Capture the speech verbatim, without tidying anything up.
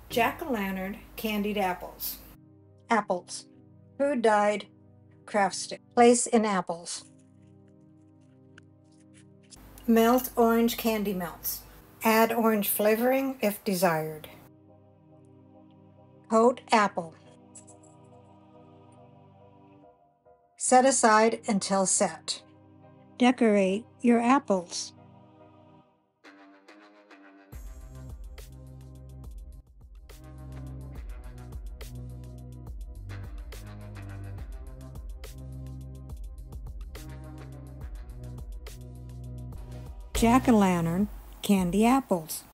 Jack-o'-lantern candied apples. Apples. Food dyed craft stick. Place in apples. Melt orange candy melts. Add orange flavoring if desired. Coat apple. Set aside until set. Decorate your apples. Jack-o'-lantern candy apples.